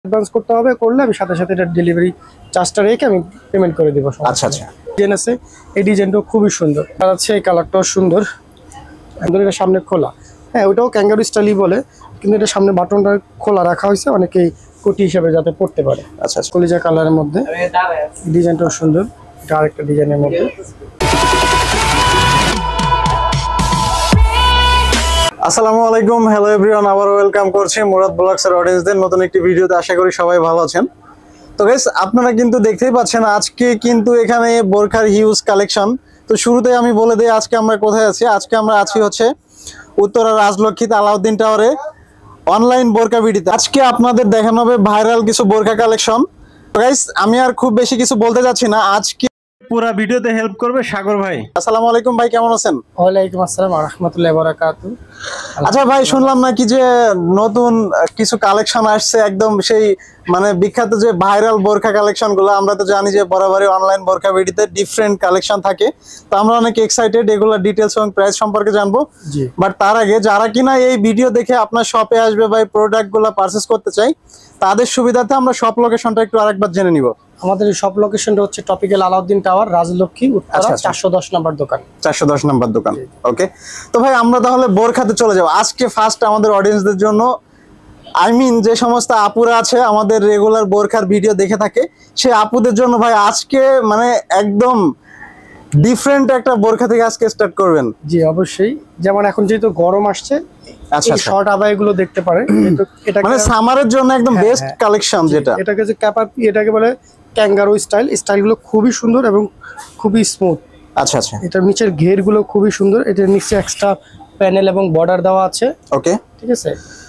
Advance করতে হবে, করলে আমি সাথে সাথে এটা ডেলিভারি চার্জটা রেখে আমি পেমেন্ট করে দিব। আচ্ছা আচ্ছা, ডিজাইন আছে, এই ডিজাইনটাও খুবই সুন্দর আর আছে, এই কালারটাও সুন্দর। এটা সামনে খোলা, হ্যাঁ ওটাও ক্যাঙ্গারু স্টাইলই বলে, কিন্তু এটা সামনে বাটনটা খোলা রাখা হয়েছে অনেকেই কোটি হিসাবে যাতে পড়তে পারে। আচ্ছা আচ্ছা, কলিজা কালারের মধ্যে ডিজাইনটাও সুন্দর, এটা আরেকটা ডিজাইনের মধ্যে। আসসালামু আলাইকুম, হ্যালো এভরিওয়ান, আবার ওয়েলকাম করছি মুরাদ ব্লগসের অডিয়েন্সদের নতুন একটি ভিডিওতে। আশা করি সবাই ভালো আছেন। তো গাইস, আপনারা কিন্তু দেখতেই পাচ্ছেন আজকে কিন্তু এখানে বোরখার হিউজ কালেকশন। তো শুরুতেই আমি বলে দিই আজকে আমরা কোথায় আছি। আজকে আমরা আছি হচ্ছে উত্তরা রাজলক্ষীতে আলাউদ্দিন টাওয়ারে অনলাইন বোরকা ভিডিওতে। আজকে আপনাদের দেখানো হবে ভাইরাল কিছু বোরকা কালেকশন। তো গাইস, আমি আর খুব বেশি কিছু বলতে যাচ্ছি না, আজকে পুরো ভিডিওতে হেল্প করবে সাগর ভাই। আসসালামু আলাইকুম ভাই, কেমন আছেন? ওয়ালাইকুম আসসালাম ওয়া রাহমাতুল্লাহি ওয়া বারাকাতুহু। আচ্ছা ভাই, শুনলাম নাকি যে নতুন কিছু কালেকশন আসছে, একদম সেই মানে বিখ্যাত যে ভাইরাল বোরখা কালেকশন গুলো। আমরা তো জানি যে বরাবরই অনলাইন বোরখা ভিডিওতে ডিফারেন্ট কালেকশন থাকে, তো আমরা অনেক এক্সাইটেড এগুলো ডিটেলস এবং প্রাইস সম্পর্কে জানবো। বাট তার আগে যারা কিনা এই ভিডিও দেখে আপনার শপে আসবে বা প্রোডাক্ট গুলো পারচেস করতে চাই, তাদের সুবিধাতে আমরা শপ লোকেশনটা একটু আরেকবার জেনে নিব। আমাদের এই শপ লোকেশনটা হচ্ছে tropical Alauddin tower, Rajlakshmi, Uttara 410 number দোকান। 410 নম্বর দোকান, ওকে। তো ভাই আমরা তাহলে বোরখাতে চলে যাব আজকে। ফার্স্ট আমাদের অডিয়েন্সদের জন্য, যে সমস্ত আপুরা আছে আমাদের রেগুলার বোরখার ভিডিও দেখে থাকে, সেই আপুদের জন্য ভাই আজকে মানে একদম ডিফারেন্ট একটা বোরখা থেকে আজকে স্টার্ট করবেন। জি অবশ্যই, যেমন এখন যেহেতু গরম আসছে, আচ্ছা শর্ট আবাইগুলো দেখতে পারে, এটা মানে সামারের জন্য একদম বেস্ট কালেকশন। যেটা এটাকে যে এটাকে বলে ক্যাঙ্গারু স্টাইলগুলো খুবই সুন্দর এবং খুবই স্মুথ। আচ্ছা আচ্ছা, এটার নিচের ঘেরগুলো খুবই সুন্দর, এটার নিচে এক্সট্রা প্যানেল এবং বর্ডার দেওয়া আছে, ওকে ঠিক আছে।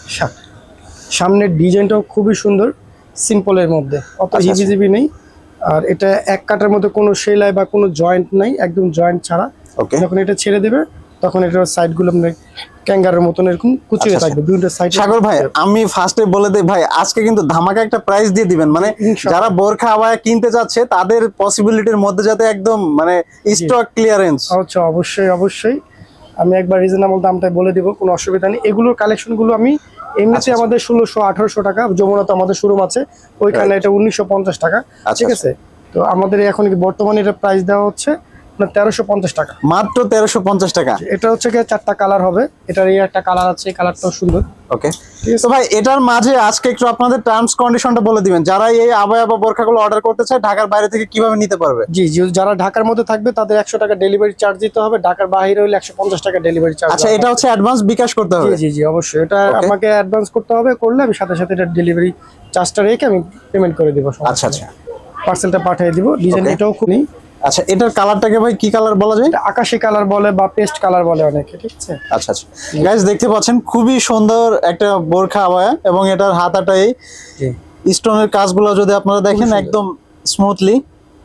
সামনের ডিজাইনটাও খুবই সুন্দর, সিম্পলের মধ্যে, অত হিবিজিবি নেই। আর এটা এক কাটার মধ্যে কোনো সেলাই বা কোনো জয়েন্ট নাই, একদম জয়েন্ট ছাড়া। যখন এটা ছেড়ে দেবে তখন এটার সাইডগুলো ক্যাঙ্গারুর মতন এরকম কুচিয়ে থাকবে দুইটা সাইড। সাগর ভাই, আমি ফার্স্টে বলে দেই ভাই, আজকে কিন্তু ধামাকা একটা প্রাইস দিয়ে দিবেন, মানে যারা বোরখা আবায়া কিনতে যাচ্ছে তাদের পসিবিলিটির মধ্যে যাতে একদম মানে স্টক ক্লিয়ারেন্স। আচ্ছা, অবশ্যই অবশ্যই, আমি একবার রিজনেবল দামটাই বলে দিব, কোনো অসুবিধা নেই। এগুলোর কালেকশনগুলো আমি এমনিতে আমাদের 1600-1800 টাকা, যমুনাতে আমাদের শোরুম আছে, ওইখানে এটা 1950 টাকা, ঠিক আছে। তো আমাদের এখন বর্তমানে এটা প্রাইস দেওয়া হচ্ছে 1350 টাকা, মাত্র 1350 টাকা। এটা হচ্ছে কি 4টা কালার হবে, এটার এই একটা কালার আছে, এই কালারটাও সুন্দর, ওকে। তো ভাই এটার মাঝে আজকে একটু আপনাদের টার্মস কন্ডিশনটা বলে দিবেন, যারা এই আবায়া বা বোরখাগুলো অর্ডার করতে চায় ঢাকার বাইরে থেকে কিভাবে নিতে পারবে? জি, যারা ঢাকার মধ্যে থাকবে তাদের 100 টাকা ডেলিভারি চার্জ দিতে হবে, ঢাকার বাইরে হলে 150 টাকা ডেলিভারি চার্জ। আচ্ছা, এটা হচ্ছে অ্যাডভান্স বিকাশ করতে হবে? জি জি অবশ্যই, এটা আমাকে অ্যাডভান্স করতে হবে, করলে আমি সাথে সাথে এটা ডেলিভারি চার্জটা রেখে আমি পেমেন্ট করে দিব। আচ্ছা আচ্ছা, পার্সেলটা পাঠিয়ে দিব। ডিজাইন এটাও খুব নেই। আচ্ছা, এটার কালারটাকে ভাই কি কালার বলা যায়? আকাশী কালার বলে বা পেস্ট কালার বলে অনেকে, ঠিক আছে। আচ্ছা আচ্ছা গাইস, দেখতে পাচ্ছেন খুবই সুন্দর একটা বোরখা আবায়া, এবং এটার হাতাটাই স্টোনের কাজগুলো যদি আপনারা দেখেন একদম স্মুথলি।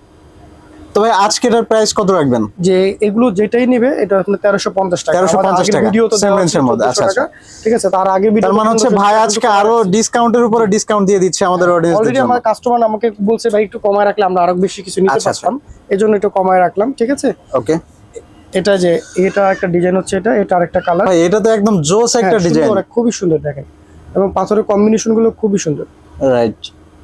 তো ভাই আজকে এটার প্রাইস কত রাখবেন? যে এগুলো যেটাই নেবে এটা আপনার 1350 টাকা। 1350 টাকা ভিডিও তো সেম রেঞ্জের মধ্যে। আচ্ছা আচ্ছা, ঠিক আছে। তার আগে ভিডিও, তার মানে হচ্ছে ভাই আজকে আরো ডিসকাউন্টের উপরে ডিসকাউন্ট দিয়ে দিচ্ছে আমাদের অডিয়েন্সদের জন্য। অলরেডি আমার কাস্টমার আমাকে বলছে ভাই একটু কমায় রাখলে আমরা আরো বেশি কিছু নিতে পারতাম, এজন্য একটু কমায় রাখলাম, ঠিক আছে। ওকে, এটা যে এটা একটা ডিজাইন হচ্ছে, এটা আরেকটা কালার। ভাই এটা তো একদম জোস একটা ডিজাইন, খুবই সুন্দর দেখেন, এবং পাথরের কম্বিনেশন গুলো খুবই সুন্দর। রাইট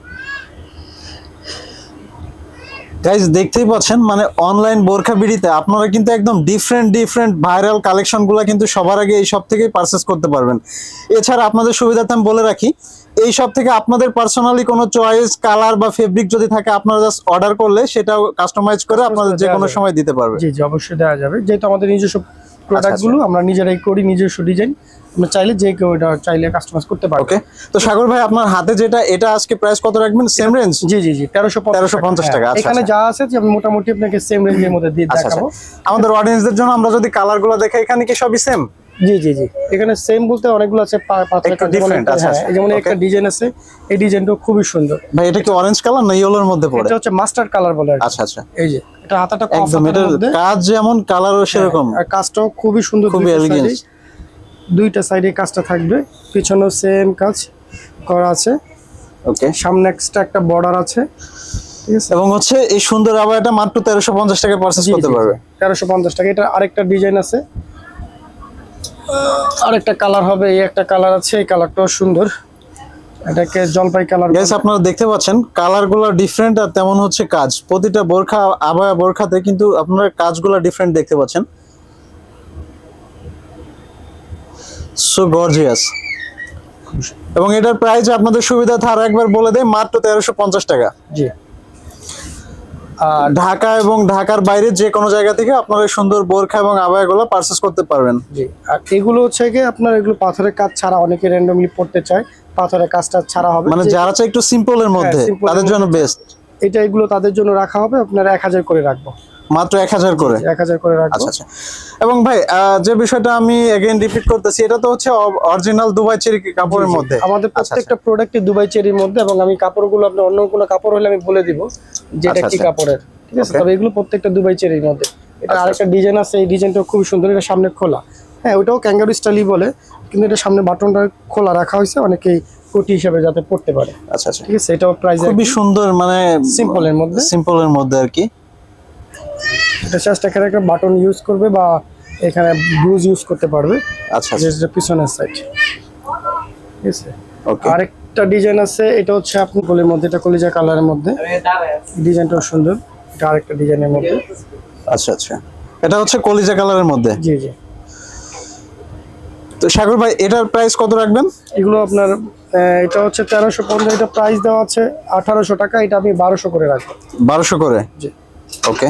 গাইস, দেখতেই পাচ্ছেন মানে অনলাইন বোরখা বিডিতে আপনারা কিন্তু একদম ডিফারেন্ট ভাইরাল কালেকশন গুলা কিন্তু সবার আগে এই সব থেকেই পারচেস করতে পারবেন। এছাড়া আপনাদের সুবিধার্থে আমি বলে রাখি, এই সব থেকে আপনাদের পার্সোনালি কোনো চয়েস কালার বা ফেব্রিক যদি থাকে, আপনারা জাস্ট অর্ডার করলে সেটাও কাস্টমাইজ করে আপনাদের যে কোনো সময় দিতে পারবে। জি জি অবশ্যই দেওয়া যাবে, যেহেতু আমাদের নিজস্ব প্রোডাক্ট গুলো আমরা নিজেরাই করি, নিজস্ব ডিজাইন, আমরা চাইলে যে কেউ এটা চাইলে কাস্টমাইজ করতে পারবে। ওকে। তো সাগর ভাই আপনার হাতে যেটা, এটা আজকে প্রাইস কত রাখবেন? Same range? জি জি জি 1350 টাকা। এখানে যা আছে যে আমি মোটামুটি আপনাকে সেম রেঞ্জের মধ্যে দিয়ে দেখাবো আমাদের অডিয়েন্সদের জন্য। আমরা যদি কালারগুলো দেখাই, এখানে কি সবই সেম? জি জি জি, এখানে সেম বলতে অনেকগুলো আছে, যেমন একটা ডিজাইন আছে, এই ডিজাইনটাও খুবই সুন্দর। ভাই এটা কি অরেঞ্জ কালার না ইয়েলোর মধ্যে পড়ে? এটা হচ্ছে মাস্টার্ড কালার বলে। আচ্ছা আচ্ছা, এই যে এটা হাতাটা একদম এটার কাজ যেমন কালারও সেরকম, আর কাজটাও খুবই সুন্দর, খুবই এলিগেন্ট। দুইটা সাইডে কাজটা থাকবে, পিছনেও সেম কাজ করা আছে। ওকে, সামনে এক্সট্রা একটা বর্ডার আছে, ঠিক আছে। এবং হচ্ছে এই সুন্দর আবায়াটা মাত্র 1350 টাকা পারচেজ করতে পারবে। 1350 টাকা। এটা আরেকটা ডিজাইন আছে, আরেকটা কালার হবে, এই একটা কালার আছে, এই কালারটাও সুন্দর। এটাকে জলপাই কালার। গাইস আপনারা দেখতে পাচ্ছেন কালারগুলো ডিফারেন্ট, আর তেমন হচ্ছে কাজ। প্রতিটা বোরখা আবায়া বোরখাতে কিন্তু আপনারা কাজগুলো ডিফারেন্ট দেখতে পাচ্ছেন। So gorgeous. এবং এটার প্রাইস আপনাদের সুবিধার্থে আর একবার বলে দেই, মাত্র 1350 টাকা। জি। ঢাকা এবং ঢাকার বাইরে যে কোনো জায়গা থেকে আপনারা সুন্দর বোরখা এবং আবায়াগুলো পারচেজ করতে পারবেন। জি। আর এগুলো হচ্ছে কি আপনার এগুলো পাথরের কাজ ছাড়া, অনেকে র্যান্ডমলি পড়তে চায়, পাথরের কাজটা ছাড়া হবে, মানে যারা চায় একটু সিম্পলের মধ্যে তাদের জন্য বেস্ট। এটা এগুলো তাদের জন্য রাখা হবে আপনার 1000 করে রাখবো, মাত্র 1000 করে। 1000 করে রাখবো। আচ্ছা আচ্ছা। এবং ভাই যে বিষয়টা আমি এগেইন রিপিট করতেছি, এটা তো হচ্ছে অরিজিনাল দুবাই চেরি কাপড়ের মধ্যে। আমাদের প্রত্যেকটা প্রোডাক্টই দুবাই চেরির মধ্যে, এবং আমি কাপড়গুলো আপনার অন্য কোনো কাপড় হলে আমি বলে দিব যে এটা কি কাপড়ের, ঠিক আছে? তবে এগুলো প্রত্যেকটা দুবাই চেরির মধ্যে। এটা আরেকটা ডিজাইন আছে, এই ডিজাইনটাও খুব সুন্দর, এটা সামনে খোলা। হ্যাঁ, ওটাও ক্যাঙ্গারু স্টাইলই বলে, কিন্তু এটা সামনে বাটনটা খোলা রাখা হয়েছে, অনেকেই কোটি হিসেবে যাতে পড়তে পারে। আচ্ছা আচ্ছা, ঠিক আছে। এটাও প্রাইস খুবই সুন্দর, মানে সিম্পলের মধ্যে, সিম্পলের মধ্যে আর কি। এটা জাস্ট এখানে একটা বাটন ইউজ করবে বা এখানে ব্লুজ ইউজ করতে পারবে। আচ্ছা, যেটা পিছনের সাইড। ঠিক আছে। ওকে। আরেকটা ডিজাইন আছে, এটা হচ্ছে আপনি বলের মধ্যে, এটা কলিজা কালারের মধ্যে, ডিজাইনটাও সুন্দর। এটা আরেকটা ডিজাইনের মধ্যে। আচ্ছা আচ্ছা, এটা হচ্ছে কলিজা কালারের মধ্যে। জি জি। তো সাগর ভাই এটার প্রাইস কত রাখবেন? এগুলো আপনার এটা হচ্ছে 1350, এটা প্রাইস দেওয়া আছে 1800 টাকা, এটা আমি 1200 করে রাখবো। 1200 করে। জি। ওকে।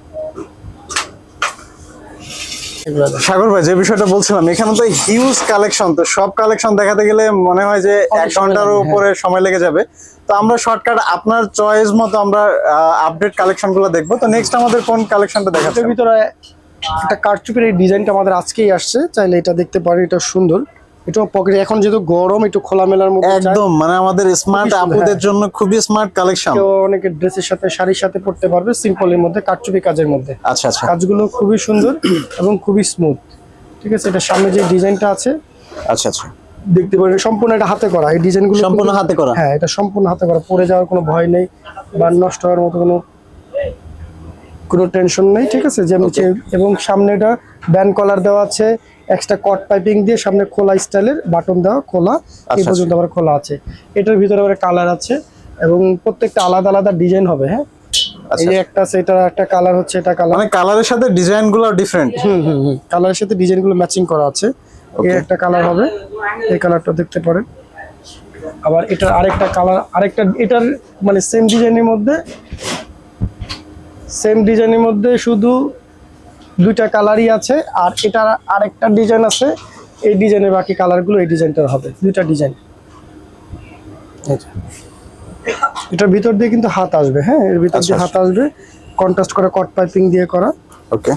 সাগর ভাই যে বিষয়টা বলছিলাম, এখানে তো হিউজ কালেকশন, তো সব কালেকশন দেখাতে গেলে মনে হয় যে 1 ঘন্টার উপরে সময় লেগে যাবে। তো আমরা শর্টকাট আপনার চয়েস মতো আমরা আপডেট কালেকশনগুলো দেখবো। তো নেক্সট আমাদের কোন কালেকশনটা দেখাচ্ছেন? এর ভিতরে একটা কারচুপির এই ডিজাইনটা আমাদের আজকেই আসছে, চাইলে এটা দেখতে পারেন, এটা সুন্দর। এটা পকেটে এখন যেহেতু গরম, একটু খোলামেলার মধ্যে একদম, মানে আমাদের স্মার্ট আপুদের জন্য খুবই স্মার্ট কালেকশন। কেউ অনেকে ড্রেসের সাথে, শাড়ির সাথে পরতে পারবে, সিম্পলের মধ্যে, কারচুপি কাজের মধ্যে। আচ্ছা আচ্ছা, কাজগুলো খুবই সুন্দর এবং খুবই স্মুথ। ঠিক আছে। এটা সামনে যে ডিজাইনটা আছে, আচ্ছা আচ্ছা, দেখতে পারেন সম্পূর্ণ এটা হাতে করা, এই ডিজাইনগুলো সম্পূর্ণ হাতে করা। হ্যাঁ, এটা সম্পূর্ণ হাতে করা, পরে যাওয়ার কোনো ভয় নেই বা নষ্ট হওয়ার মতো কোনো টেনশন নেই। ঠিক আছে। যেমন এবং সামনে এটা ব্যান্ড কলার দেওয়া আছে, এক্সট্রা কট পাইপিং দিয়ে সামনে খোলা স্টাইলের বাটন দেওয়া, খোলা এই পর্যন্ত আবার খোলা আছে। এটার ভিতরে আবার কালার আছে এবং প্রত্যেকটা আলাদা আলাদা ডিজাইন হবে। হ্যাঁ, এই যে একটা আছে, এটা একটা কালার হচ্ছে, এটা কালার, মানে কালারের সাথে ডিজাইনগুলো ডিফারেন্ট। কালারের সাথে ডিজাইনগুলো ম্যাচিং করা আছে। এই একটা কালার হবে, এই কালারটা দেখতে পারেন। আবার এটার আরেকটা কালার, আরেকটা এটার মানে সেম ডিজাইনের মধ্যে শুধু দুইটা কালারই আছে। আর এটার আরেকটা ডিজাইন আছে, এই ডিজাইনের বাকি কালারগুলো এই ডিজাইনটার হবে, দুইটা ডিজাইন। এটার ভিতর দিয়ে কিন্তু হাত আসবে। হ্যাঁ, এর ভিতর দিয়ে হাত আসবে, কন্ট্রাস্ট করা কট পাইপিং দিয়ে করা। ওকে।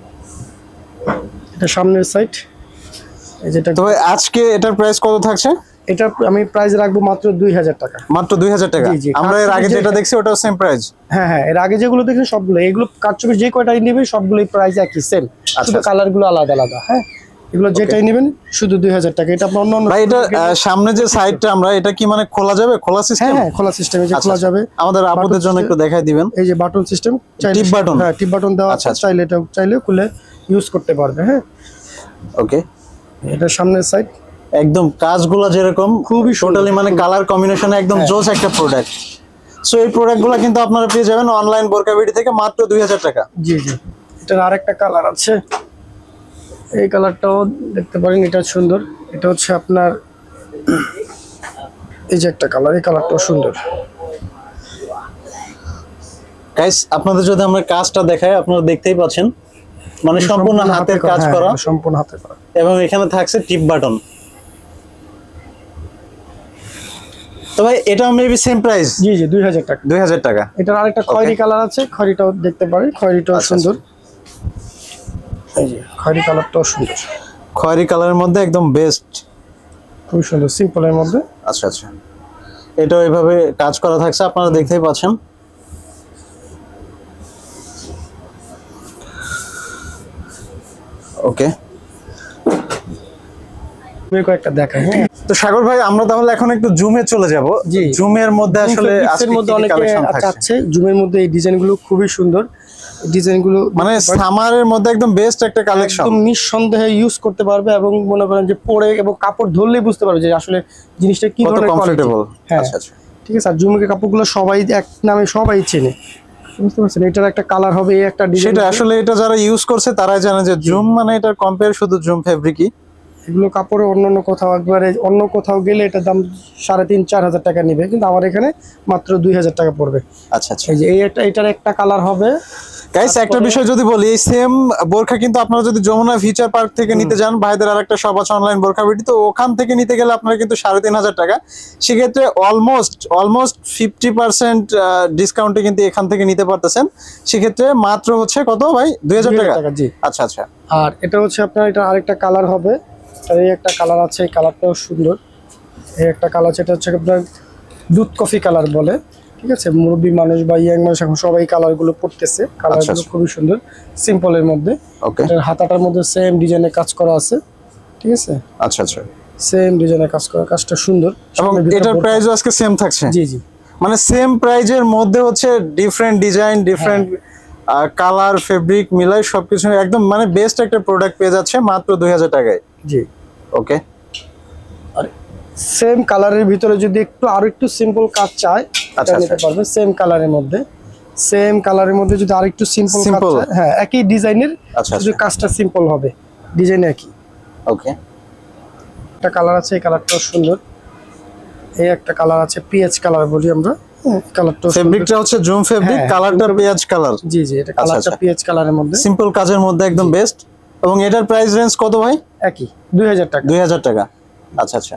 এটা সামনের সাইড। এই যেটা, তবে আজকে এটার প্রাইস কত থাকছে? এটা আমি প্রাইস রাখবো মাত্র 2000 টাকা। মাত্র 2000 টাকা। আমরা এর আগে যেটা দেখছি ওটাও সেম প্রাইস? হ্যাঁ হ্যাঁ, এর আগে যেগুলো দেখছেন সবগুলো, এগুলো কারচুপির যে কয়টাই নেবেন সবগুলোই প্রাইস একই, সেম, শুধু কালারগুলো আলাদা আলাদা। হ্যাঁ, এগুলো যেটাই নেবেন শুধু 2000 টাকা। এটা আপনার অন্য ভাই, এটা সামনে যে সাইডটা আমরা, এটা কি মানে খোলা যাবে? খোলা সিস্টেম? হ্যাঁ, খোলা সিস্টেম, এই যে খোলা যাবে। আমাদের আপুদের জন্য একটু দেখাই দিবেন। এই যে বাটন সিস্টেম, টিপ বাটন। হ্যাঁ, টিপ বাটন দেওয়া আছে, চাইলে এটা চাইলে খুলে ইউজ করতে পারবে। হ্যাঁ, ওকে। এটা সামনের সাইড, একদম কাজগুলো যেরকম খুবই টোটালি মানে কালার কম্বিনেশনে একদম জোস একটা প্রোডাক্ট। সো এই প্রোডাক্টগুলো কিন্তু আপনারা পেয়ে যাবেন অনলাইন বোরকা বিডি থেকে মাত্র 2000 টাকা। জি জি। এটার আরেকটা কালার আছে, এই কালারটাও দেখতে পারেন, এটা সুন্দর। এটা হচ্ছে আপনার এই যে একটা কালার, এই কালারটাও সুন্দর। গাইস আপনাদের যদি আমরা কাজটা দেখাই, আপনারা দেখতেই পাচ্ছেন, মানে সম্পূর্ণ হাতের কাজ করা, সম্পূর্ণ হাতে করা, এবং এখানে থাকছে টিপ বাটন। তো ভাই এটাও মেবি সেম প্রাইস? জি জি, 2000 টাকা। 2000 টাকা। এটার আরেকটা খয়েরি কালার আছে, খয়েরিটাও দেখতে পারেন, খয়েরিটাও সুন্দর। এই যে খয়েরি কালারটাও সুন্দর, খয়েরি কালারের মধ্যে একদম বেস্ট, খুব সুন্দর, সিম্পলের মধ্যে। আচ্ছা আচ্ছা, এটাও এইভাবে কাজ করা থাকছে, আপনারা দেখতেই পাচ্ছেন। ওকে। কয়েকটা দেখাই। হ্যাঁ, তো সাগর ভাই আমরা তাহলে এখন একটু জুমে চলে যাব। জি, জুমের মধ্যে আসলে এর মধ্যে অনেকে চাচ্ছে জুমের মধ্যে এই ডিজাইনগুলো খুবই সুন্দর। ডিজাইনগুলো মানে সামারের মধ্যে একদম বেস্ট একটা কালেকশন, একদম নিঃসন্দেহে ইউজ করতে পারবে এবং মনে করেন যে পরে এবং কাপড় ধরলেই বুঝতে পারবে যে আসলে জিনিসটা কি ধরনের কমফোর্টেবল। হ্যাঁ, ঠিক আছে। আর জুমের কাপড়গুলো সবাই এক নামে সবাই চেনে, বুঝতে পারছেন। এটার একটা কালার হবে, এই একটা ডিজাইন। সেটা আসলে এটা যারা ইউজ করছে তারাই জানে যে জুম মানে এটার কম্পেয়ার শুধু জুম ফেব্রিকই। এগুলো কাপড়ে অন্য কোথাও একবারে অন্য কোথাও গেলে এটার দাম 3,500-4 হাজার টাকা নেবে, কিন্তু আমার এখানে মাত্র 2,000 টাকা পড়বে। আচ্ছা আচ্ছা, এই যে এটার একটা কালার হবে। গাইস একটা বিষয় যদি বলি, এই সেম বোরখা কিন্তু আপনারা যদি যমুনা ফিউচার পার্ক থেকে নিতে যান, ভাইদের আরেকটা শপ আছে অনলাইন বোরখা বিডি, তো ওখান থেকে নিতে গেলে আপনারা কিন্তু 3,500 টাকা, সেক্ষেত্রে অলমোস্ট 50% ডিসকাউন্টে কিন্তু এখান থেকে নিতে পারতেছেন। সেক্ষেত্রে মাত্র হচ্ছে কত ভাই, 2,000 টাকা? জি। আচ্ছা আচ্ছা। আর এটা হচ্ছে আপনার এটা আরেকটা কালার হবে। এই একটা কালার আছে, এই কালারটাও সুন্দর। এই একটা কালার আছে, এটা হচ্ছে আপনার দুধ কফি কালার বলে, ঠিক আছে। মুরব্বী মানুষ বা ইয়াং মানুষ এখন সবাই কালারগুলো পড়তেছে, কালারগুলো খুবই সুন্দর, সিম্পলের মধ্যে। এটার হাতাটার মধ্যে সেম ডিজাইনের কাজ করা আছে, ঠিক আছে। আচ্ছা আচ্ছা, সেম ডিজাইনের কাজ করা, কাজটা সুন্দর। এবং এটার প্রাইসও আজকে সেম থাকছে? জি জি, মানে সেম প্রাইজের মধ্যে হচ্ছে different design, different colour, fabric মিলাই সবকিছু একদম মানে বেস্ট একটা প্রোডাক্ট পেয়ে যাচ্ছে মাত্র 2,000 টাকায়। জি, ওকে। আর সেম কালারের ভিতরে যদি আরো একটু সিম্পল কাজ চায় এটা নিতে পারবে। সেম কালারের মধ্যে যদি আরেকটু সিম্পল কাজ চায়, হ্যাঁ একই ডিজাইনের, শুধু কাজটা সিম্পল হবে, ডিজাইন একই। ওকে। একটা কালার আছে, এই কালারটাও সুন্দর। এই একটা কালার আছে, পিএইচ কালার বলি আমরা। কালারটা ফেব্রিকটা হচ্ছে জুম ফেব্রিক, কালারটা পেঁয়াজ কালার। জি জি, এটা কালারটা পিএইচ কালারের মধ্যে, সিম্পল কাজের মধ্যে একদম বেস্ট। এবং এটার প্রাইস রেঞ্জ কত ভাই? একই 2,000 টাকা। 2,000 টাকা, আচ্ছা আচ্ছা।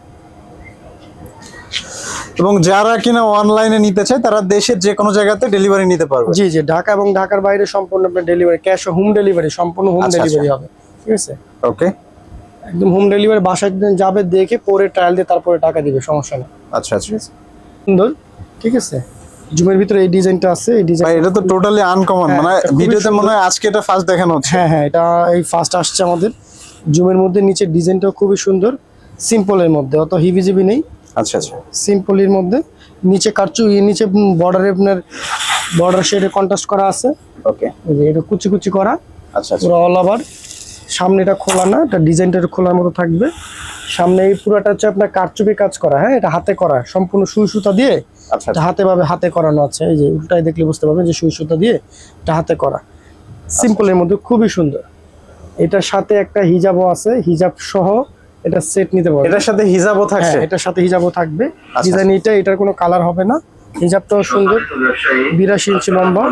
এবং যারা কিনা অনলাইনে নিতে চায় তারা দেশের যে কোনো জায়গাতে ডেলিভারি নিতে পারবে? জি জি, ঢাকা এবং ঢাকার বাইরে সম্পূর্ণ আপনার ডেলিভারি, ক্যাশ হোম ডেলিভারি, সম্পূর্ণ হোম ডেলিভারি হবে, ঠিক আছে। ওকে, একদম হোম ডেলিভারি, বাসায় যাবে, দেখে পরে ট্রায়াল দিয়ে তারপরে টাকা দিবে, সমস্যা নেই। আচ্ছা আচ্ছা, সুন্দর, ঠিক আছে। জুমের ভিতরে এই ডিজাইনটা আছে, এই ডিজাইন এটা তো টোটালি আনকমন, মানে ভিডিওতে মনে হয় আজকে এটা ফার্স্ট দেখানো হচ্ছে। হ্যাঁ হ্যাঁ, এটা এই ফার্স্ট আসছে আমাদের জুমের মধ্যে। নিচে ডিজাইনটাও খুবই সুন্দর, সিম্পলের মধ্যে, অত হিবিজিবি নেই। আচ্ছা আচ্ছা, সিম্পলের মধ্যে নিচে নিচে বর্ডারে আপনার বর্ডার শেডে কন্ট্রাস্ট করা আছে। ওকে, এটা কুচি কুচি করা। আচ্ছা, পুরো অল ওভার। সামনে এটা খোলা না, এটা ডিজাইনটা খোলার মতো থাকবে। সামনে এই পুরোটা হচ্ছে আপনার কারচুপি কাজ করা, হ্যাঁ এটা হাতে করা, সম্পূর্ণ সুই সুতা দিয়ে হাতে করানো আছে। এই যে উল্টায় দেখলে বুঝতে পারবেন যে সুই সুতা দিয়ে এটা হাতে করা, সিম্পলের মধ্যে খুবই সুন্দর। এটার সাথে একটা হিজাবও আছে, হিজাব সহ এটা সেট নিতে পারবে। এটার সাথে হিজাবও থাকছে? এটার সাথে হিজাবও থাকবে। ডিজাইন এটার কোনো কালার হবে না। হিজাবটাও সুন্দর, 82 ইঞ্চি লম্বা।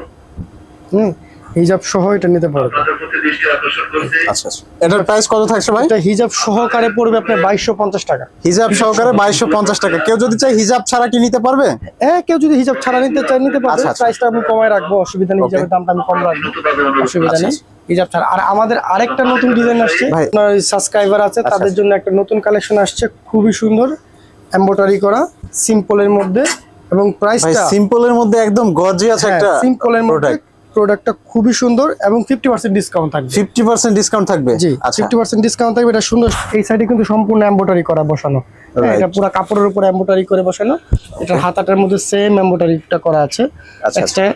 হিজাব সহ এটা নিতে পারবে। আচ্ছা আচ্ছা, এটার প্রাইস কত থাকছে ভাই? এটা হিজাব সহকারে পড়বে আপনার 2250 টাকা। হিজাব সহকারে 2250 টাকা। কেউ যদি চায় হিজাব ছাড়া কি নিতে পারবে? হ্যাঁ, কেউ যদি হিজাব ছাড়া নিতে চায় নিতে পারবে। প্রাইসটা আমি কমায় রাখবো, অসুবিধা নেই। হিজাবের দামটা আমি কম রাখবো, অসুবিধা নেই। হিজাব ছাড়া। আর আমাদের আরেকটা নতুন ডিজাইন আসছে, আপনার সাবস্ক্রাইবার আছে তাদের জন্য একটা নতুন কালেকশন আসছে, খুবই সুন্দর, এমব্রয়ডারি করা, সিম্পলের মধ্যে। এবং প্রাইসটা সিম্পলের মধ্যে একদম গর্জিয়াস একটা সিম্পলের মধ্যে। প্রোডাক্টটা খুবই সুন্দর এবং 50% ডিসকাউন্ট থাকবে। 50% ডিসকাউন্ট থাকবে? জি, 50% ডিসকাউন্ট থাকবে। এটা সুন্দর, এই সাইডে কিন্তু সম্পূর্ণ এমব্রয়ডারি করা বসানো, এটা পুরো কাপড়ের উপর এমব্রয়ডারি করে বসানো। এটা হাতাটার মধ্যে সেম এমব্রয়ডারিটা করা আছে। এক্সট্রা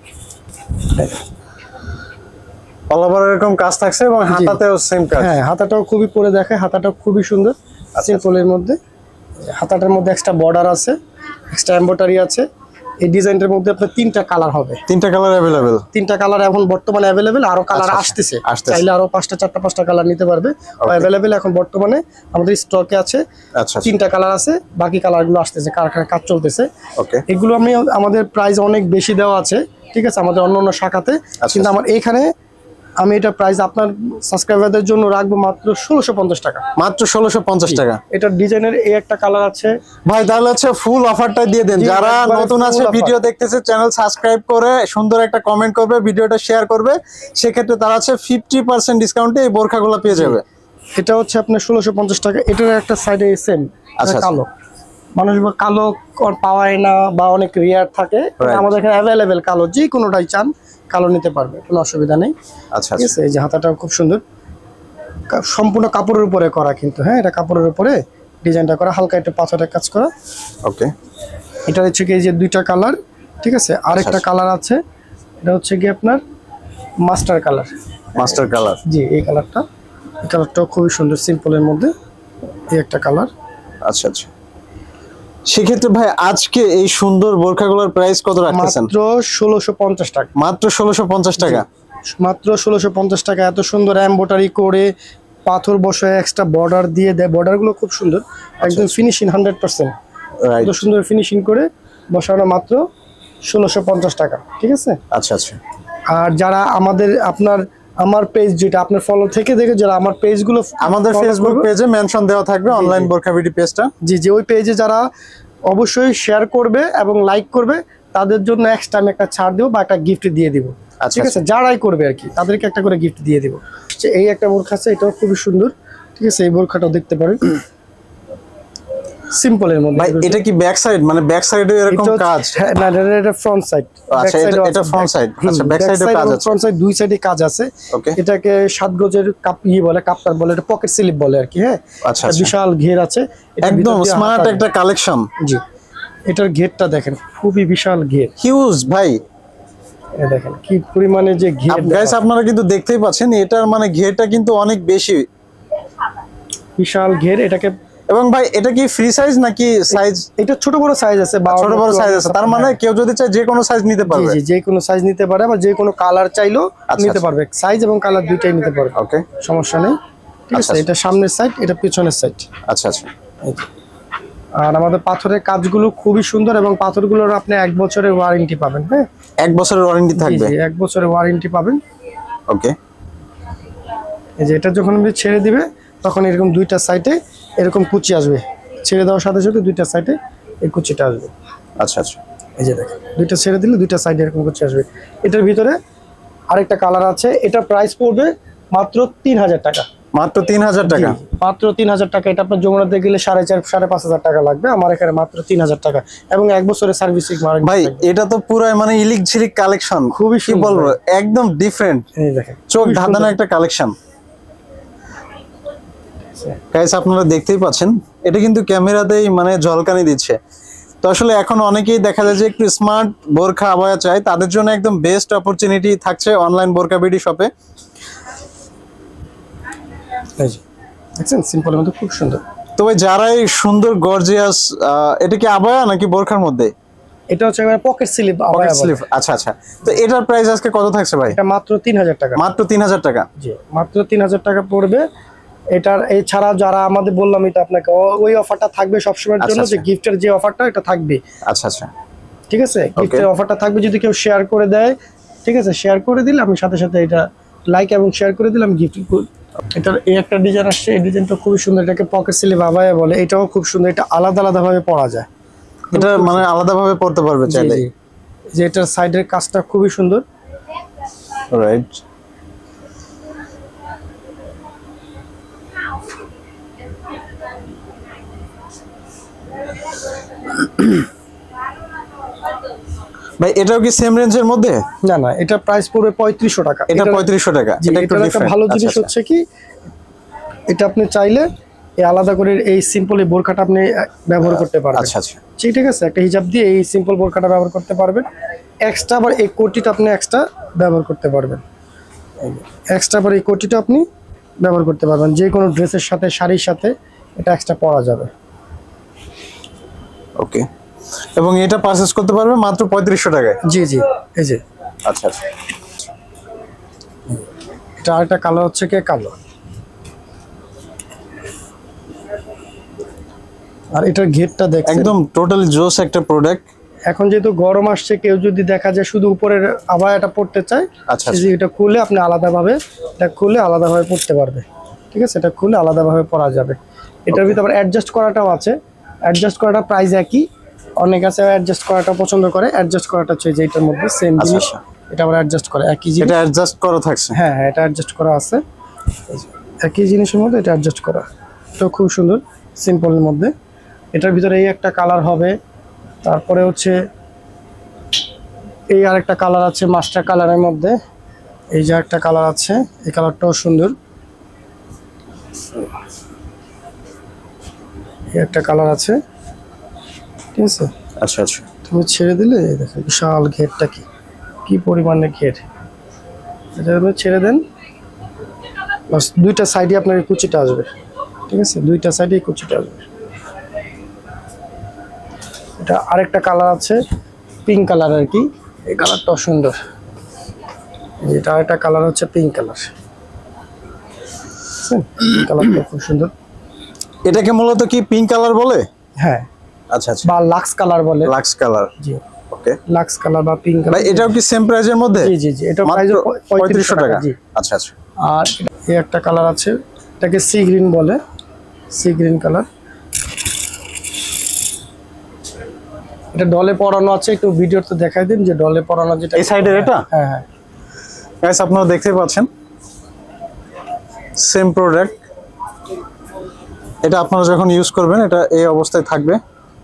অল ওভার এরকম কাজ থাকছে এবং হাতাতেও সেম কাজ। হ্যাঁ, হাতাটাও খুবই পরে দেখায়, হাতাটাও খুবই সুন্দর, সিম্পলের মধ্যে। হাতাটার মধ্যে এক্সট্রা বর্ডার আছে, এক্সট্রা এমব্রয়ডারি আছে। এই ডিজাইনটার মধ্যে আপনার 3টা কালার হবে। 3টা কালার अवेलेबल? 3টা কালার এখন বর্তমানে अवेलेबल, আরো কালার আসতেছে। চাইলে আরো 5টা 4টা 5টা কালার নিতে পারবে। अवेलेबल এখন বর্তমানে আমাদের স্টকে আছে। 3টা কালার আছে, বাকি কালারগুলো আসতেছে, কারখানায় কাজ চলতেছে। ওকে, এগুলো আমাদের প্রাইস অনেক বেশি দেওয়া আছে, ঠিক আছে, আমাদের অন্য শাখাতে। কিন্তু আমার এইখানে আমি এটা প্রাইস আপনার সাবস্ক্রাইবারদের জন্য রাখবো মাত্র 1650 টাকা। মাত্র 1650 টাকা। এটা ডিজাইনের এই একটা কালার আছে ভাই, তাহলে হচ্ছে ফুল অফারটা দিয়ে দেন। যারা নতুন আছে, ভিডিও দেখতেছে, চ্যানেল সাবস্ক্রাইব করে সুন্দর একটা কমেন্ট করবে, ভিডিওটা শেয়ার করবে, সেক্ষেত্রে তারা হচ্ছে 50% ডিসকাউন্টে এই বোরখাগুলো পেয়ে যাবে। এটা হচ্ছে আপনার 1650 টাকা। এটার একটা সাইডে সেম কালো, মানুষ কালো পাওয়ায় না বা অনেক রেয়ার থাকে, আমাদের এখানে अवेलेबल কালো, যে কোনোটাই চান কালো নিতে পারবে, কোনো অসুবিধা নেই। আচ্ছা, ঠিক আছে। এই যে হাতাটাও খুব সুন্দর, সম্পূর্ণ কাপড়ের উপরে করা কিন্তু, হ্যাঁ এটা কাপড়ের উপরে ডিজাইনটা করা, হালকা একটু পাথরের কাজ করা। ওকে, এটা হচ্ছে কি এই যে দুইটা কালার, ঠিক আছে। আরেকটা কালার আছে, এটা হচ্ছে কি আপনার মাস্টার কালার। মাস্টার কালার, জি এই কালারটাও খুবই সুন্দর, সিম্পলের মধ্যে এই একটা কালার। আচ্ছা আচ্ছা, সেক্ষেত্রে ভাই আজকে এই সুন্দর বোরখাগুলোর প্রাইস কত রাখতেছেন? মাত্র 1650 টাকা। মাত্র 1650 টাকা? মাত্র 1650 টাকা। এত সুন্দর এমব্রয়ডারি করে পাথর বসায় এক্সট্রা বর্ডার দিয়ে দেয়, বর্ডারগুলো খুব সুন্দর, একদম ফিনিশিং 100%। রাইট, এত সুন্দর ফিনিশিং করে বসানো, মাত্র 1650 টাকা, ঠিক আছে। আচ্ছা আচ্ছা। আর যারা আমার পেজ, যেটা আপনার ফলো থেকে দেখে যারা আমার পেজগুলো, আমাদের ফেসবুক পেজে মেনশন দেওয়া থাকবে অনলাইন বোরখা বিডি পেজটা। জি জি, ওই পেজে যারা অবশ্যই শেয়ার করবে এবং লাইক করবে তাদের জন্য এক্সট্রা আমি একটা ছাড় দেবো বা একটা গিফট দিয়ে দিব, ঠিক আছে। যারাই করবে আর কি তাদেরকে একটা করে গিফট দিয়ে দিব। এই একটা বোরখা আছে, এটাও খুবই সুন্দর, ঠিক আছে। এই বোরখাটাও দেখতে পারেন, সিম্পলের মধ্যে। ভাই এটা কি ব্যাক সাইড, মানে ব্যাক সাইডে এরকম কাজ? না, এটা ফ্রন্ট সাইড। আচ্ছা, এটা ফ্রন্ট সাইড। আচ্ছা, ব্যাক সাইডে কাজ আছে, ফ্রন্ট সাইড দুই সাইডে কাজ আছে। ওকে, এটাকে 7 গজের বলে, কাপ্তার বলে, এটা পকেট স্লিপ বলে আর কি, হ্যাঁ। আচ্ছা, বিশাল ঘের আছে, একদম স্মার্ট একটা কালেকশন। জি, এটার ঘেরটা দেখেন, খুবই বিশাল ঘের, হিউজ ভাই। এই দেখেন কি পরিমাণে যে ঘের। গাইস আপনারা কিন্তু দেখতেই পাচ্ছেন, এটার মানে ঘেরটা কিন্তু অনেক বেশি, বিশাল ঘের। এটাকে, এবং ভাই এটা কি ফ্রি সাইজ নাকি সাইজ? এটা ছোট বড় সাইজ আছে, ছোট বড় সাইজ আছে, তার মানে কেউ যদি চায় যে কোনো সাইজ নিতে পারবে? জি, যে কোনো সাইজ নিতে পারে, বা যে কোনো কালার চাইলেও নিতে পারবে, সাইজ এবং কালার দুইটাই নিতে পারবে। ওকে, সমস্যা নেই, ঠিক আছে। এটা সামনের সাইড, এটা পিছনের সাইড। আচ্ছা আচ্ছা। আর আমাদের পাথরের কাজগুলো খুবই সুন্দর, এবং পাথরগুলোর আপনি 1 বছরের ওয়ারেন্টি পাবেন, হ্যাঁ 1 বছরের ওয়ারেন্টি থাকবে? 1 বছরের ওয়ারেন্টি পাবেন। ওকে, এই যে এটা যখন আপনি ছেড়ে দিবে তখন এরকম দুইটা সাইডে এরকম কুচি আসবে, ছেড়ে দেওয়ার সাথে সাথে দুইটা সাইডে এই কুচিটা আসবে। আচ্ছা আচ্ছা, এই যে দেখেন, দুইটা ছেড়ে দিলে দুইটা সাইডে এরকম কুচি আসবে। এটার ভিতরে আরেকটা কালার আছে, এটা প্রাইস পড়বে মাত্র 3000 টাকা। মাত্র 3000 টাকা? মাত্র 3000 টাকা। এটা আপনার যমুনাতে গেলে 4,500-5,500 টাকা লাগবে, আমার এখানে মাত্র 3000 টাকা, এবং 1 বছরের সার্ভিসিং ওয়ারেন্টি। ভাই এটা তো পুরাই মানে ইলিক ঝিলিক কালেকশন, খুবই কি বলবো, একদম ডিফারেন্ট, এই দেখেন চোখ ধাঁধানো একটা কালেকশন। গাইস আপনারা দেখতেই পাচ্ছেন, এটা কিন্তু ক্যামেরাতেই মানে ঝলকানি দিচ্ছে। তো আসলে এখন অনেকেই দেখা যায় যে একটু স্মার্ট বোরখা আবায়া চায়, তাদের জন্য একদম বেস্ট অপরচুনিটি থাকছে অনলাইন বোরখা বিডি শপে। দেখছেন সিম্পলের মধ্যে খুব সুন্দর। তো ভাই যারাই সুন্দর গর্জিয়াস, এটা কি আবায়া নাকি বোরখার মধ্যে? এটা হচ্ছে পকেট স্লিপ। পকেট স্লিপ, আচ্ছা আচ্ছা। তো এটার প্রাইস আজকে কত থাকছে ভাই? এটা মাত্র 3000 টাকা। মাত্র 3000 টাকা? জি, মাত্র 3000 টাকা পড়বে। এটার এছাড়া যারা আমাদের বললাম, এটা আপনাকে ওই অফারটা থাকবে সবসময়ের জন্য, যে গিফটের যে অফারটা এটা থাকবে। আচ্ছা আচ্ছা, ঠিক আছে, গিফটের অফারটা থাকবে যদি কেউ শেয়ার করে দেয়, ঠিক আছে। শেয়ার করে দিলে আমি সাথে সাথে এটা লাইক এবং শেয়ার করে দিলাম গিফট। এটার এই একটা ডিজাইন আসছে, এই ডিজাইনটা খুবই সুন্দর, এটাকে পকেট স্লিপ আবায়া বলে। এটাও খুব সুন্দর, এটা আলাদা আলাদা ভাবে পরা যায়, এটা মানে আলাদা ভাবে পড়তে পারবে চাইলে। যে এটার সাইডের কাজটা খুবই সুন্দর, রাইট। ভাই এটাও কি সেম রেঞ্জের মধ্যে? না না, এটা প্রাইস পড়বে 3500 টাকা। এটা 3500 টাকা। এটা একটু ডিফারেন্ট। ভালো জিনিস হচ্ছে কি, এটা আপনি চাইলে এই আলাদা করে এই সিম্পল এই বোরখাটা আপনি ব্যবহার করতে পারবেন। আচ্ছা আচ্ছা, ঠিক আছে, একটা হিজাব দিয়ে এই সিম্পল বোরখাটা ব্যবহার করতে পারবেন। এক্সট্রা আবার এই কোটিটা আপনি এক্সট্রা ব্যবহার করতে পারবেন। এক্সট্রা আবার এই কোটিটা আপনি ব্যবহার করতে পারবেন, যে কোনো ড্রেসের সাথে, শাড়ির সাথে এটা এক্সট্রা পরা যাবে। ওকে, এবং এটা পারচেজ করতে পারবে মাত্র 3500 টাকায়? জি জি, এই যে। আচ্ছা আচ্ছা, এটা আরেকটা কালার হচ্ছে কি কালো, আর এটার ঘেরটা দেখেন, একদম টোটালি জোস একটা প্রোডাক্ট। এখন যেহেতু গরম আসছে, কেউ যদি দেখা যায় শুধু উপরের আবায়াটা পড়তে চায়, আচ্ছা, এটা খুলে আপনি আলাদাভাবে, এটা খুলে আলাদাভাবে পড়তে পারবে। ঠিক আছে, এটা খুলে আলাদাভাবে পরা যাবে। এটার ভিতরে আবার অ্যাডজাস্ট করাটাও আছে। অ্যাডজাস্ট করাটা প্রাইস একই, অনেক আছে অ্যাডজাস্ট করাটা পছন্দ করে। অ্যাডজাস্ট করাটা হচ্ছে যে এটার মধ্যে সেম জিনিস, এটা আবার অ্যাডজাস্ট করে একই জিনিস। এটা অ্যাডজাস্ট করা থাকছে? হ্যাঁ হ্যাঁ, এটা অ্যাডজাস্ট করা আছে, একই জিনিসের মধ্যে এটা অ্যাডজাস্ট করা। তো খুব সুন্দর সিম্পলের মধ্যে। এটার ভিতরে এই একটা কালার হবে, তারপরে হচ্ছে এই আরেকটা কালার আছে মাস্টার কালারের মধ্যে। এই যে একটা কালার আছে, এই কালারটাও সুন্দর। একটা কালার আছে, ঠিক আছে। আচ্ছা আচ্ছা, তুমি ছেড়ে দিলে দেখো বিশাল ঘেরটা কি পরিমাণে ঘের, এটা আপনি ছেড়ে দেন, বাস দুইটা সাইডে আপনার এই কুচিটা আসবে, ঠিক আছে, দুইটা সাইডে এই কুচিটা আসবে। এটা আরেকটা কালার আছে, পিঙ্ক কালার আর কি, এই কালারটাও সুন্দর। এটা আরেকটা কালার হচ্ছে পিঙ্ক কালার, কালারটা খুব সুন্দর। এটাকে মূলত কি পিঙ্ক কালার বলে? হ্যাঁ, আচ্ছা আচ্ছা, বা লাক্স কালার বলে। লাক্স কালার, জি, ওকে। লাক্স কালার বা পিঙ্ক কালার। ভাই এটাও কি সেম প্রাইজের মধ্যে? জি জি জি, এটা প্রাইস 3500 টাকা। জি। আচ্ছা আচ্ছা, আর এই একটা কালার আছে, এটাকে সি গ্রিন বলে, সি গ্রিন কালার। এটা ডলে পরানো আছে, একটু ভিডিওতে দেখাই দিন যে ডলে পরানো যেটা এই সাইডের এটা। হ্যাঁ হ্যাঁ, গাইস আপনারা দেখতে পাচ্ছেন সেম প্রোডাক্ট। এটা আপনারা যখন ইউজ করবেন এটা এই অবস্থায় থাকবে।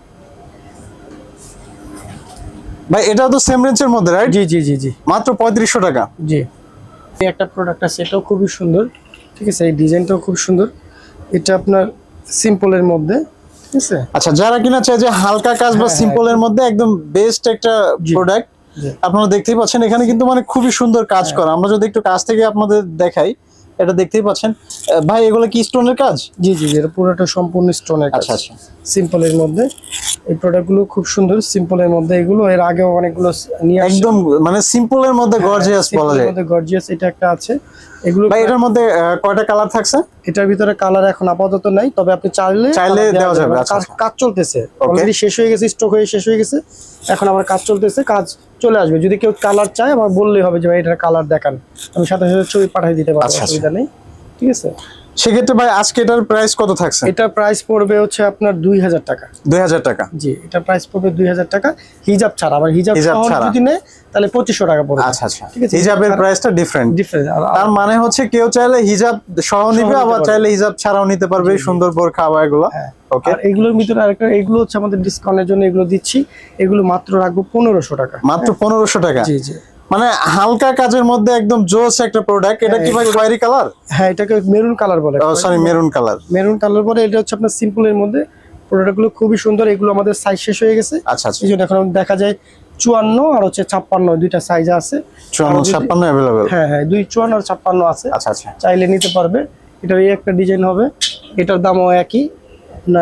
ভাই এটা তো সেম রেঞ্জের মধ্যে, রাইট? জি জি জি জি, মাত্র 3500 টাকা। জি। এই একটা প্রোডাক্ট আছে, এটাও খুবই সুন্দর, ঠিক আছে, এই ডিজাইনটাও খুব সুন্দর। এটা আপনার সিম্পলের মধ্যে, ঠিক আছে। আচ্ছা, যারা কিনা চায় যে হালকা কাজ বা সিম্পলের মধ্যে একদম বেস্ট একটা প্রোডাক্ট, আপনারা দেখতেই পাচ্ছেন এখানে কিন্তু মানে খুবই সুন্দর কাজ করা। আমরা যদি একটু কাছ থেকে আপনাদের দেখাই, এটা দেখতেই পাচ্ছেন। ভাই এগুলো কি স্টোনের কাজ? জি জি, এটা পুরোটা সম্পূর্ণ স্টোনের কাজ। আচ্ছা আচ্ছা, সিম্পলের মধ্যে এই প্রোডাক্টগুলো খুব সুন্দর, সিম্পলের মধ্যে এগুলো এর আগেও অনেকগুলো নিয়ে আসছে। একদম মানে সিম্পলের মধ্যে গর্জিয়াস বলা যায়। মধ্যে গর্জিয়াস এটা একটা আছে। এগুলো ভাই এটার মধ্যে কয়টা কালার থাকছে? এটার ভিতরে কালার এখন আপাতত নাই, তবে আপনি চাইলে দেওয়া যাবে। কাজ চলতেছে, অলরেডি শেষ হয়ে গেছে, স্টক হয়ে শেষ হয়ে গেছে, এখন আবার কাজ চলতেছে, কাজ চলে আসবে। যদি কেউ কালার চায় আমার বললেই হবে যে ভাই এটার কালার দেখান, আমি সাথে সাথে ছবি পাঠিয়ে দিতে পারবো, অসুবিধা নেই, ঠিক আছে। সেক্ষেত্রে ভাই আজকে এটার প্রাইস কত থাকছে? এটা প্রাইস পড়বে হচ্ছে আপনার 2000 টাকা। 2000 টাকা, জি, এটা প্রাইস পড়বে 2000 টাকা হিজাব ছাড়া। আবার হিজাব সহ যদি নেয় তাহলে 2500 টাকা পড়বে। আচ্ছা আচ্ছা, ঠিক আছে, হিজাবের প্রাইসটা ডিফারেন্ট। তার মানে হচ্ছে কেউ চাইলে হিজাব সহ নিবে, আবার চাইলে হিজাব ছাড়াও নিতে পারবে। সুন্দর বোরখা বা এগুলো, ওকে। আর এগুলোর ভিতরে আরেকটা, এগুলো হচ্ছে আমাদের ডিসকাউন্টের জন্য এগুলো দিচ্ছি, এগুলো মাত্র রাখবো 1500 টাকা। মাত্র 1500 টাকা? জি জি, মানে হালকা কাজের মধ্যে একদম জোস একটা প্রোডাক্ট। এটা কি ভাই খয়েরি কালার? হ্যাঁ, এটাকে মেরুন কালার বলে। Sorry, maroon colour. Maroon colour বলে। এটা হচ্ছে আপনার সিম্পলের মধ্যে, প্রোডাক্টগুলো খুবই সুন্দর। এগুলো আমাদের সাইজ শেষ হয়ে গেছে। আচ্ছা আচ্ছা, এই জন্য এখন দেখা যায় 54 আর হচ্ছে 56 দুইটা সাইজ আছে। 54 56 अवेलेबल। হ্যাঁ হ্যাঁ, 54 আর 56 আছে। আচ্ছা আচ্ছা, চাইলে নিতে পারবে। এটার এই একটা ডিজাইন হবে, এটার দামও একই, না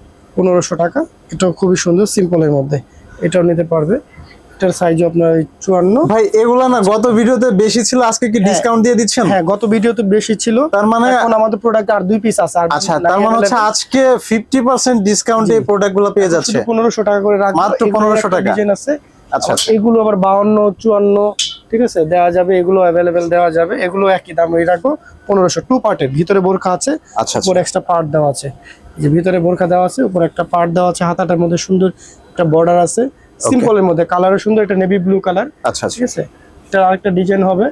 1500 টাকা। এটাও খুবই সুন্দর সিম্পলের মধ্যে, এটাও নিতে পারবে। এটার সাইজ আপনার 54। ভাই এগুলা না গত ভিডিওতে বেশি ছিল, আজকে কি ডিসকাউন্ট দিয়ে দিচ্ছেন? হ্যাঁ, গত ভিডিওতে বেশি ছিল, তার মানে এখন আমাদের প্রোডাক্ট আর 2 পিস আছে। আচ্ছা, তার মানে হচ্ছে আজকে 50% ডিসকাউন্টে এই প্রোডাক্টগুলো পেয়ে যাচ্ছে। 1500 টাকা করে রাখবো, মাত্র 1500 টাকা ডিজাইন আছে। আচ্ছা, এগুলো আবার 52 54, ঠিক আছে, দেওয়া যাবে, এগুলো अवेलेबल দেওয়া যাবে। এগুলো একই দামই রাখবো 1500। টু পার্টের, ভিতরে বোরখা আছে, আচ্ছা, উপরে এক্সট্রা পার্ট দেওয়া আছে। যে ভিতরে বোরখা দেওয়া আছে, উপরে একটা পার্ট দেওয়া আছে, হাতাটার মধ্যে সুন্দর একটা বর্ডার আছে, সিম্পলের মধ্যে। কালারও সুন্দর, এটা নেভি ব্লু কালার। আচ্ছা, ঠিক আছে। এটা আরেকটা ডিজাইন হবে,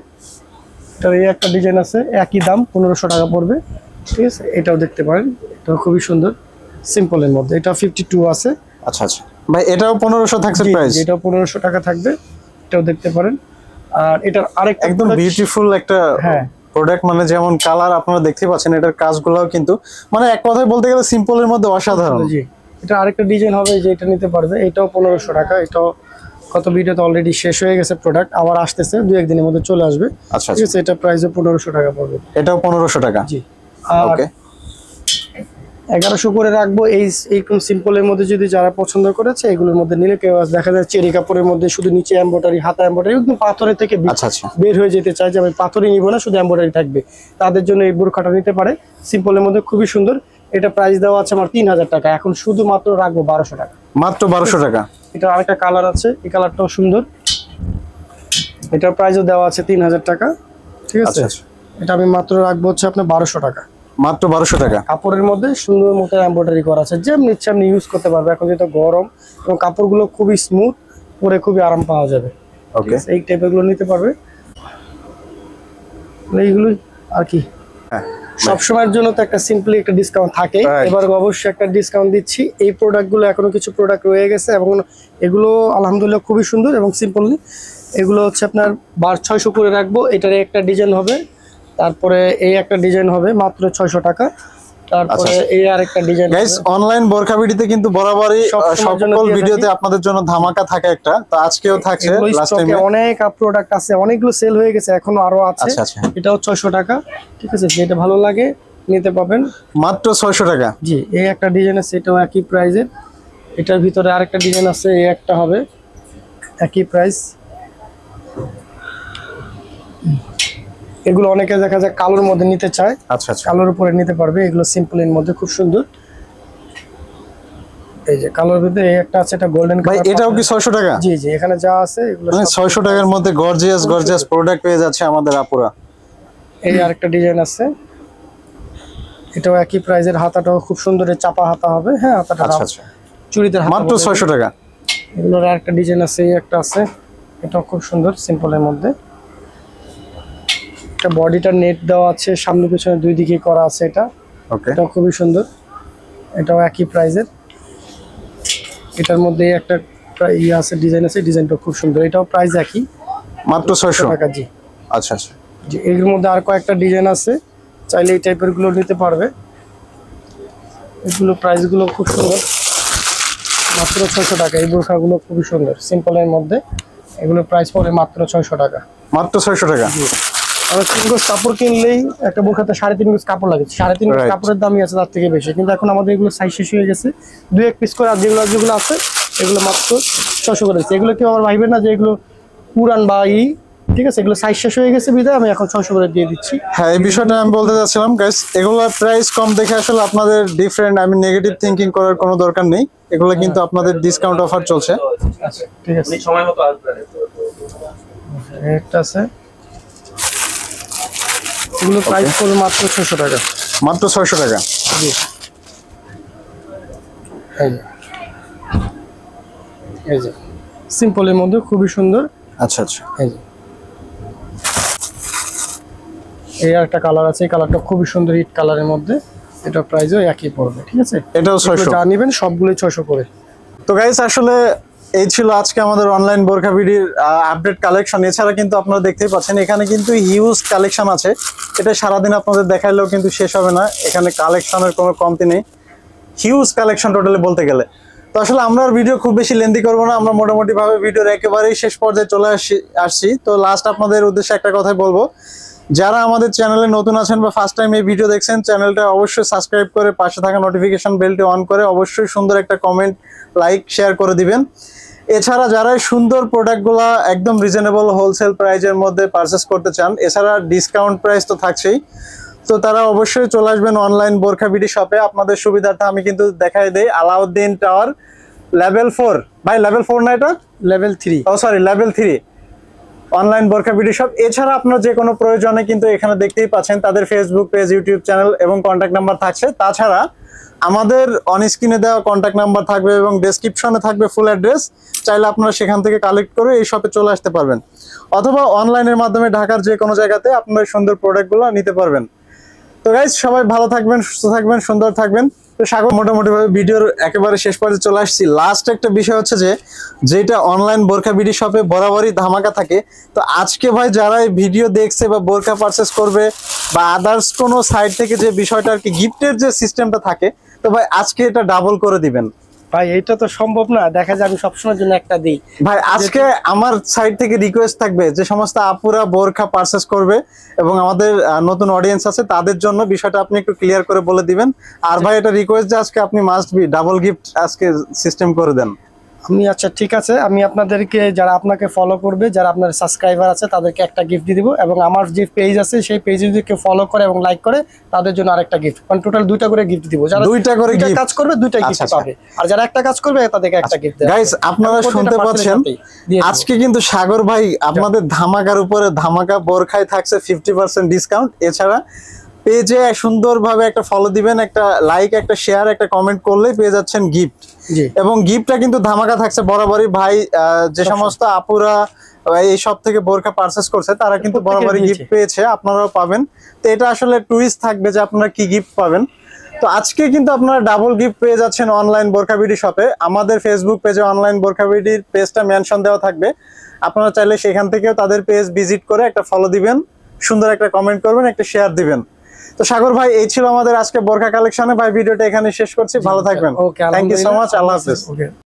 এটার এই একটা ডিজাইন আছে, একই দাম 1500 টাকা পড়বে, ঠিক আছে। এটাও দেখতে পারেন, এটাও খুবই সুন্দর সিম্পলের মধ্যে। এটা 52 আছে। আচ্ছা আচ্ছা ভাই, এটাও 1500 থাকছে প্রাইস? এটাও 1500 টাকা থাকবে, এটাও দেখতে পারেন। আর এটার আরেকটা একদম বিউটিফুল একটা প্রোডাক্ট, মানে যেমন কালার আপনারা দেখতে পাচ্ছেন, এটার কাজগুলোও কিন্তু মানে এক কথায় বলতে গেলে সিম্পলের মধ্যে অসাধারণ। জি, এটা আরেকটা ডিজাইন হবে, যে এটা নিতে পারবে। এটাও 1500 টাকা। এটাও কত ভিডিওতে অলরেডি শেষ হয়ে গেছে, প্রোডাক্ট আবার আসতেছে, 2-1 দিনের মধ্যে চলে আসবে। আচ্ছা, ঠিক আছে। এটা প্রাইসও 1500 টাকা পড়বে। এটাও 1500 টাকা? জি। ওকে, 1100 করে রাখবো। এইরকম সিম্পলের মধ্যে যদি যারা পছন্দ করেছে, এগুলোর মধ্যে নিলে কেউ দেখা যায় চেরি কাপড়ের মধ্যে শুধু নিচে এমব্রয়ডারি, হাতা এমব্রয়ডারি, একদম পাথরের থেকে বের হয়ে যেতে চায় যে আমি পাথরই নিব না, শুধু এমব্রয়ডারি থাকবে, তাদের জন্য এই বোরখাটা নিতে পারে। সিম্পলের মধ্যে খুবই সুন্দর। এটা প্রাইস দেওয়া আছে আমার 3000 টাকা, এখন শুধুমাত্র রাখবো 1200 টাকা। মাত্র 1200 টাকা? এটা আরেকটা কালার আছে, এই কালারটাও সুন্দর। এটার প্রাইসও দেওয়া আছে 3000 টাকা, ঠিক আছে। এটা আমি মাত্র রাখবো হচ্ছে আপনার 1200 টাকা। মাত্র 1200 টাকা। কাপড়ের মধ্যে সুন্দর মতো এমব্রয়ডারি করা আছে, যেমন ইচ্ছা আপনি ইউজ করতে পারবে। এখন যেটা গরম, এবং কাপড়গুলো খুবই স্মুথ, পরে খুবই আরাম পাওয়া যাবে। ওকে, এই টাইপের গুলো নিতে পারবে। এইগুলো আর কি সবসময়ের জন্য তো একটা সিম্পলি একটা ডিসকাউন্ট থাকে, এবার অবশ্যই একটা ডিসকাউন্ট দিচ্ছি। এই প্রোডাক্টগুলো এখনো কিছু প্রোডাক্ট রয়ে গেছে, এবং এগুলো আলহামদুলিল্লাহ খুবই সুন্দর এবং সিম্পলি। এগুলো হচ্ছে আপনার 600 করে রাখবো। এটার একটা ডিজাইন হবে, তারপরে এই একটা ডিজাইন হবে মাত্র 600 টাকা। তারপরে এই আরেকটা ডিজাইন। গাইস অনলাইন বোরকা ভিডিওতে কিন্তু বরাবরই সকল ভিডিওতে আপনাদের জন্য ধামাকা থাকে একটা, তো আজকেও থাকছে। লাস্ট টাইমে অনেক প্রোডাক্ট আছে, অনেকগুলো সেল হয়ে গেছে, এখনো আরো আছে। এটাও 600 টাকা, ঠিক আছে? যেটা ভালো লাগে নিতে পাবেন মাত্র 600 টাকা। জি, এই একটা ডিজাইন আছে, এটাও একই প্রাইসের। এটার ভিতরে আরেকটা ডিজাইন আছে, এই একটা হবে একই প্রাইস। এগুলো অনেকে দেখা যায় কালোর মধ্যে নিতে চায়। আচ্ছা, কালোর উপরে নিতে পারবে। এগুলো সিম্পলের মধ্যে খুব সুন্দর। এই যে কালোর ভিতরে এই একটা আছে, এটা গোল্ডেন কালার। ভাই এটাও কি 600 টাকা? জি জি, এখানে যা আছে এগুলো মানে 600 টাকার মধ্যে গর্জিয়াস প্রোডাক্ট পেয়ে যাচ্ছে আমাদের আপুরা। এই আরেকটা ডিজাইন আছে, এটাও একই প্রাইসের। হাতাটাও খুব সুন্দর, চাপা হাতা হবে। হ্যাঁ, হাতাটা চুড়িদার হাতা, মাত্র 600 টাকা। এগুলোর আরেকটা ডিজাইন আছে, এই একটা আছে, এটাও খুব সুন্দর সিম্পলের মধ্যে। এটা বডিটা নেট দেওয়া আছে, সামনে পিছনে দুই দিকে করা আছে। এটা এটাও খুবই সুন্দর, এটাও একই প্রাইসের। এটার মধ্যে একটা ইয়ে আছে, ডিজাইন আছে, ডিজাইনটা খুব সুন্দর। এটাও প্রাইস একই, মাত্র 600 টাকা। জি আচ্ছা জি, এর মধ্যে আর কয়েকটা ডিজাইন আছে, চাইলে এই টাইপের গুলো নিতে পারবে। এগুলো প্রাইসগুলো খুব সুন্দর, মাত্র 600 টাকা। এই বোরখাগুলো খুবই সুন্দর সিম্পলের মধ্যে। এগুলো প্রাইস পড়ে মাত্র 600 টাকা। মাত্র 600 টাকা। আমরা 3 গজ কাপড় কিনলেই একটা বোরখাতে 3.5 গজ কাপড় লাগে। 3.5 গজ কাপড়ের দামই আছে তার থেকে বেশি, কিন্তু এখন আমাদের এগুলো সাইজ শেষ হয়ে গেছে। 2-1 পিস করে আর যেগুলো আছে এগুলো মাত্র 600 করে দিচ্ছি। এগুলো কেউ আবার ভাইবেন না যে এগুলো পুরান বা ঠিক আছে? এগুলো সাইজ শেষ হয়ে গেছে বিধায় আমি এখন 600 করে দিয়ে দিচ্ছি। হ্যাঁ, এই বিষয়টা আমি বলতে যাচ্ছিলাম গাইস, এগুলো প্রাইস কম দেখে আসলে আপনাদের ডিফারেন্ট নেগেটিভ থিংকিং করার কোনো দরকার নেই। এগুলো কিন্তু আপনাদের ডিসকাউন্ট অফার চলছে। আচ্ছা, ঠিক আছে, সময় মতো আসবে। একটা আছে, এগুলো প্রাইস পড়বে মাত্র 600 টাকা। মাত্র 600 টাকা। জি, এই যে সিম্পলের মধ্যে খুবই সুন্দর। আচ্ছা, এই একটা কালার আছে, এই কালারটা খুবই সুন্দর, ইট কালারের মধ্যে। এটা প্রাইসও একই পড়বে, ঠিক আছে? এটাও 600। যা নেবেন সবগুলোই 600 করে। তো গাইস আসলে এই ছিল আজকে আমাদের অনলাইন বোরকা ভিডিওর আপডেট কালেকশন। এছাড়া কিন্তু আপনারা দেখতেই পাচ্ছেন এখানে কিন্তু হিউজ কালেকশন আছে। এটা সারাদিন আপনাদের দেখাইলেও কিন্তু শেষ হবে না। এখানে কালেকশনের কোনো কমতি নেই, হিউজ কালেকশন টোটালি বলতে গেলে। তো আসলে আমরা আর ভিডিও খুব বেশি লেন্দি করবো না, আমরা মোটামুটি ভাবে ভিডিওর একেবারেই শেষ পর্যায়ে চলে আসছি। তো লাস্ট আপনাদের উদ্দেশ্যে একটা কথাই বলবো, যারা আমাদের চ্যানেলে নতুন আছেন বা ফার্স্ট টাইম এই ভিডিও দেখছেন, চ্যানেলটা অবশ্যই সাবস্ক্রাইব করে পাশে থাকা নোটিফিকেশন বেলটি অন করে অবশ্যই সুন্দর একটা কমেন্ট, লাইক, শেয়ার করে দিবেন। এছাড়া যারা সুন্দর প্রোডাক্টগুলো একদম রিজনেবল হোলসেল প্রাইজের মধ্যে পারচেস করতে চান, এছাড়া ডিসকাউন্ট প্রাইস তো থাকছেই, তো তারা অবশ্যই চলে আসবেন অনলাইন বোরকা বিডি শপে। আপনাদের সুবিধার্থে আমি কিন্তু দেখাই দেই, আলাউদ্দিন টাওয়ার লেভেল 4। ভাই লেভেল 4 না, এটা লেভেল 3। ও sorry, level 3 online Borka BD shop. এছাড়া আপনার যে কোনো প্রয়োজনে কিন্তু এখানে দেখতেই পাচ্ছেন তাদের ফেসবুক পেজ, ইউটিউব চ্যানেল এবং কন্ট্যাক্ট নাম্বার থাকছে। তাছাড়া আমাদের অন স্ক্রিনে দেওয়া কন্ট্যাক্ট নাম্বার থাকবে এবং ডেসক্রিপশনে থাকবে ফুল অ্যাড্রেস। চাইলে আপনারা সেখান থেকে কালেক্ট করে এই শপে চলে আসতে পারবেন, অথবা অনলাইনের মাধ্যমে ঢাকার যে কোনো জায়গাতে আপনারা সুন্দর প্রোডাক্টগুলো নিতে পারবেন। তো গাইস সবাই ভালো থাকবেন, সুস্থ থাকবেন, সুন্দর থাকবেন। তো স্বাগত। মোটামুটি ভাবে ভিডিওর একেবারে শেষ পর্যায়ে চলে আসছি। লাস্ট একটা বিষয় হচ্ছে যেটা অনলাইন বোরকা বিডি শপে বরাবরই ধামাকা থাকে। তো আজকে ভাই যারা এই ভিডিও দেখছে বা বোরকা পারচেস করবে বা আদার্স কোনো সাইট থেকে যে বিষয়টা আর কি গিফটের যে সিস্টেমটা থাকে, তো ভাই আজকে এটা ডাবল করে দিবেন। ভাই এইটা তো সম্ভব না, দেখা যায় আমি সবসময়ের জন্য একটা দিই। ভাই আজকে আমার সাইড থেকে রিকোয়েস্ট থাকবে যে সমস্ত আপুরা বোরকা পারচেস করবে এবং আমাদের নতুন অডিয়েন্স আছে তাদের জন্য বিষয়টা আপনি একটু ক্লিয়ার করে বলে দিবেন। আর ভাই এটা রিকোয়েস্ট যে আজকে আপনি মাস্ট বি ডাবল গিফট আজকে সিস্টেম করে দেন। আমি আচ্ছা ঠিক আছে, আমি আপনাদেরকে যারা আপনাকে ফলো করবে, যারা আপনার সাবস্ক্রাইবার আছে তাদেরকে একটা গিফট দিয়ে দিব, এবং আমার যে পেজ আছে সেই পেজে যদি কেউ ফলো করে এবং লাইক করে তাদের জন্য আরেকটা গিফট, মানে টোটাল 2টা করে গিফট দিব। যারা 2টা করে কাজ করবে 2টা গিফট পাবে, আর যারা একটা কাজ করবে তাদেরকে একটা গিফট দেব। গাইস আপনারা শুনতে পাচ্ছেন, আজকে কিন্তু সাগর ভাই আপনাদের ধামাকার উপরে ধামাকা। বোরখায় থাকছে 50% ডিসকাউন্ট। এছাড়া পেজে সুন্দরভাবে একটা ফলো দিবেন, একটা লাইক, একটা শেয়ার, একটা কমেন্ট করলেই পেয়ে যাচ্ছেন গিফট। এবং গিফটটা কিন্তু ধামাকা থাকছে বরাবরই। ভাই যে সমস্ত আপুরা এই সব থেকে বোরকা পারচেস করছে তারা কিন্তু বরাবরই গিফট পেয়েছে, আপনারাও পাবেন। তো এটা আসলে টুইস্ট থাকবে যে আপনারা কি গিফট পাবেন। তো আজকে কিন্তু আপনারা ডাবল গিফট পেয়ে যাচ্ছেন অনলাইন বোরকা বিডি শপে। আমাদের ফেসবুক পেজে অনলাইন বোরকা বিডির পেজটা মেনশন দেওয়া থাকবে, আপনারা চাইলে সেখান থেকেও তাদের পেজ ভিজিট করে একটা ফলো দিবেন, সুন্দর একটা কমেন্ট করবেন, একটা শেয়ার দিবেন। তো সাগর ভাই, এই ছিল আমাদের আজকে বোরকা কালেকশনে। ভাই ভিডিওটা এখানে শেষ করছি, ভালো থাকবেন। Okay, thank you so much, আল্লাহ হাফেজ। ওকে।